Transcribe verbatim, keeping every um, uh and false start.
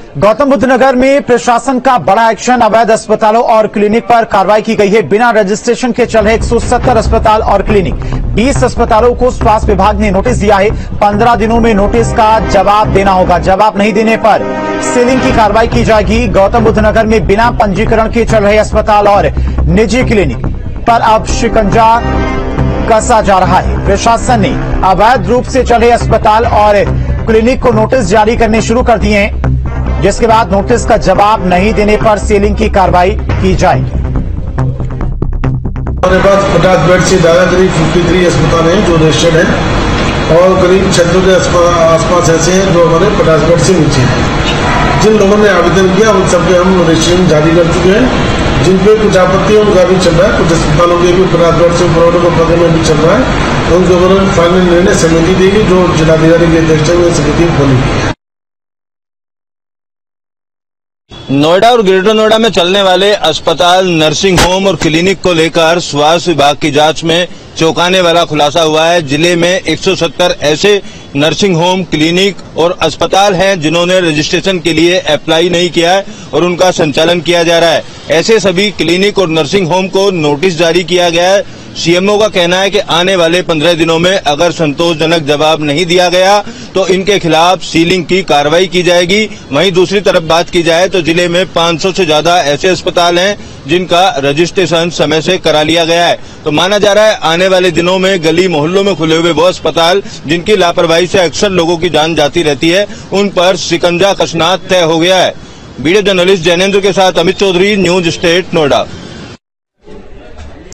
गौतम बुद्ध नगर में प्रशासन का बड़ा एक्शन। अवैध अस्पतालों और क्लिनिक पर कार्रवाई की गई है। बिना रजिस्ट्रेशन के चल रहे एक सौ सत्तर अस्पताल और क्लिनिक, बीस अस्पतालों को स्वास्थ्य विभाग ने नोटिस दिया है। पंद्रह दिनों में नोटिस का जवाब देना होगा। जवाब नहीं देने पर सीलिंग की कार्रवाई की जाएगी। गौतम बुद्ध नगर में बिना पंजीकरण के चल रहे अस्पताल और निजी क्लिनिक पर अब शिकंजा कसा जा रहा है। प्रशासन ने अवैध रूप से चले अस्पताल और क्लिनिक को नोटिस जारी करने शुरू कर दिए हैं, जिसके बाद नोटिस का जवाब नहीं देने पर सीलिंग की कार्रवाई की जाएगी। हमारे पास पचास बेड से ज्यादा करीब तिरेपन अस्पताल हैं जो रजिस्टर्ड हैं और करीब छत्तीस के आसपास ऐसे हैं जो हमारे पचास बेड से नीचे हैं। जिन लोगों ने आवेदन किया उन सबके हम रजिस्ट्रेशन जारी कर चुके हैं। जिन पे कुछ आपत्ति है उनका भी चल रहा है, कुछ अस्पतालों के भी पचास बेड से ऊपर को पकड़ने में भी चल रहा है। उनके ऊपर फाइनल निर्णय समिति देगी जो जिलाधिकारी की अध्यक्षता में समिति खोलेगी। नोएडा और ग्रेटर नोएडा में चलने वाले अस्पताल, नर्सिंग होम और क्लिनिक को लेकर स्वास्थ्य विभाग की जांच में चौंकाने वाला खुलासा हुआ है। जिले में एक सौ सत्तर ऐसे नर्सिंग होम, क्लिनिक और अस्पताल हैं जिन्होंने रजिस्ट्रेशन के लिए अप्लाई नहीं किया है और उनका संचालन किया जा रहा है। ऐसे सभी क्लिनिक और नर्सिंग होम को नोटिस जारी किया गया है। सीएमओ का कहना है कि आने वाले पंद्रह दिनों में अगर संतोषजनक जवाब नहीं दिया गया तो इनके खिलाफ सीलिंग की कार्रवाई की जाएगी। वहीं दूसरी तरफ बात की जाए तो जिले में पाँच सौ से ज्यादा ऐसे अस्पताल हैं जिनका रजिस्ट्रेशन समय से करा लिया गया है। तो माना जा रहा है आने वाले दिनों में गली मोहल्लों में खुले हुए वो अस्पताल जिनकी लापरवाही से अक्सर लोगों की जान जाती रहती है, उन पर शिकंजा कसना तय हो गया है। वीडियो जर्नलिस्ट जैनेन्द्र के साथ अमित चौधरी, न्यूज स्टेट, नोएडा।